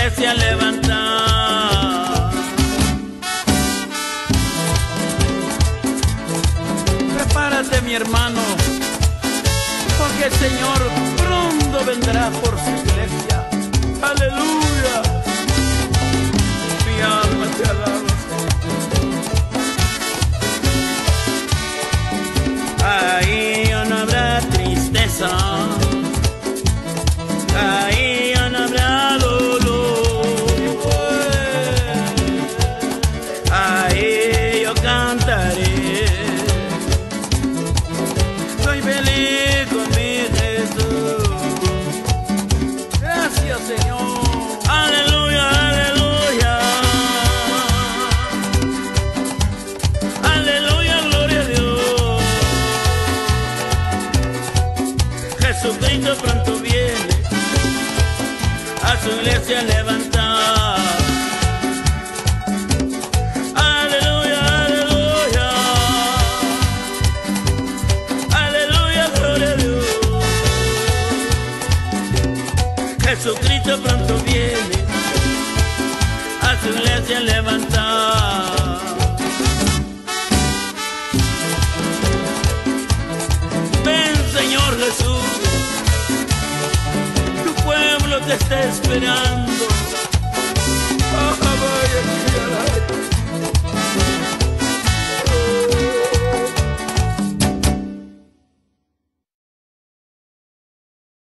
iglesia a levantar. Prepárate, mi hermano, porque el Señor pronto vendrá por su iglesia. Aleluya. Mi alma te alaba. Ahí ya no habrá tristeza, ahí ya no habrá dolor, ahí yo cantaré, soy feliz con mi Jesús. Gracias, Señor. Aleluya, aleluya, aleluya, gloria a Dios. Jesucristo pronto viene a su iglesia a levantar. Aleluya, aleluya, aleluya, gloria a Dios. Jesucristo pronto viene a su iglesia a levantar. Ven, Señor Jesús, te está esperando. Oh, vaya,